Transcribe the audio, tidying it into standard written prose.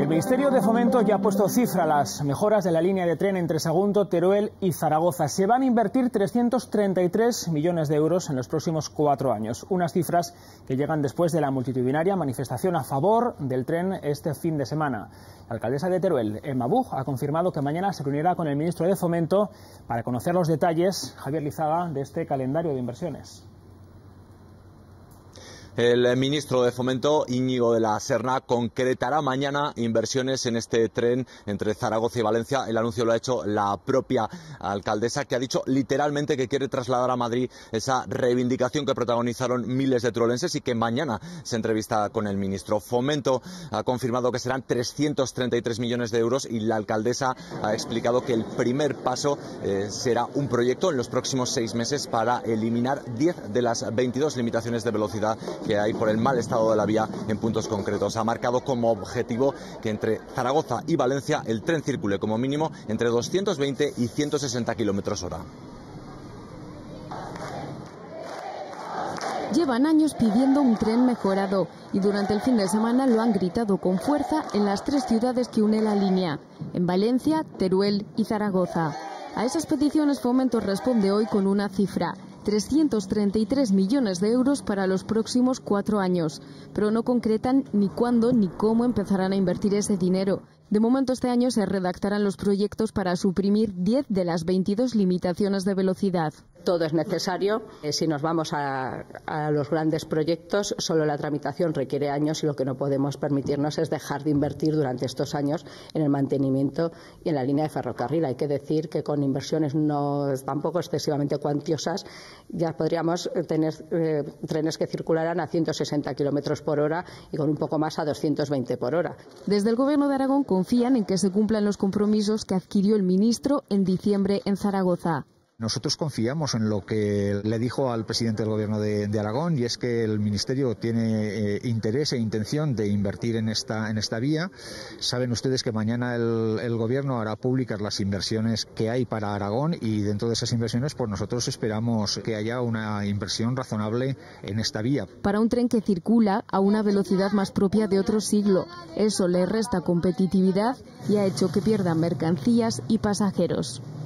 El Ministerio de Fomento ya ha puesto cifra a las mejoras de la línea de tren entre Sagunto, Teruel y Zaragoza. Se van a invertir 333 millones de euros en los próximos 4 años. Unas cifras que llegan después de la multitudinaria manifestación a favor del tren este fin de semana. La alcaldesa de Teruel, Emma Buch, ha confirmado que mañana se reunirá con el ministro de Fomento para conocer los detalles, Javier Lizaga, de este calendario de inversiones. El ministro de Fomento, Íñigo de la Serna, concretará mañana inversiones en este tren entre Zaragoza y Valencia. El anuncio lo ha hecho la propia alcaldesa, que ha dicho literalmente que quiere trasladar a Madrid esa reivindicación que protagonizaron miles de turolenses y que mañana se entrevista con el ministro. Fomento ha confirmado que serán 333 millones de euros y la alcaldesa ha explicado que el primer paso será un proyecto en los próximos 6 meses para eliminar 10 de las 22 limitaciones de velocidad que hay por el mal estado de la vía en puntos concretos. Ha marcado como objetivo que entre Zaragoza y Valencia el tren circule como mínimo entre 220 y 160 km/h. Llevan años pidiendo un tren mejorado y durante el fin de semana lo han gritado con fuerza en las 3 ciudades que une la línea, en Valencia, Teruel y Zaragoza. A esas peticiones Fomento responde hoy con una cifra: 333 millones de euros para los próximos 4 años, pero no concretan ni cuándo ni cómo empezarán a invertir ese dinero. De momento este año se redactarán los proyectos para suprimir 10 de las 22 limitaciones de velocidad. Todo es necesario. Si nos vamos a los grandes proyectos, solo la tramitación requiere años y lo que no podemos permitirnos es dejar de invertir durante estos años en el mantenimiento y en la línea de ferrocarril. Hay que decir que con inversiones no tampoco excesivamente cuantiosas ya podríamos tener trenes que circularan a 160 km/h y con un poco más a 220 por hora. Desde el Gobierno de Aragón confían en que se cumplan los compromisos que adquirió el ministro en diciembre en Zaragoza. Nosotros confiamos en lo que le dijo al presidente del Gobierno de Aragón, y es que el Ministerio tiene interés e intención de invertir en esta vía. Saben ustedes que mañana el Gobierno hará públicas las inversiones que hay para Aragón y dentro de esas inversiones pues nosotros esperamos que haya una inversión razonable en esta vía. Para un tren que circula a una velocidad más propia de otro siglo, eso le resta competitividad y ha hecho que pierdan mercancías y pasajeros.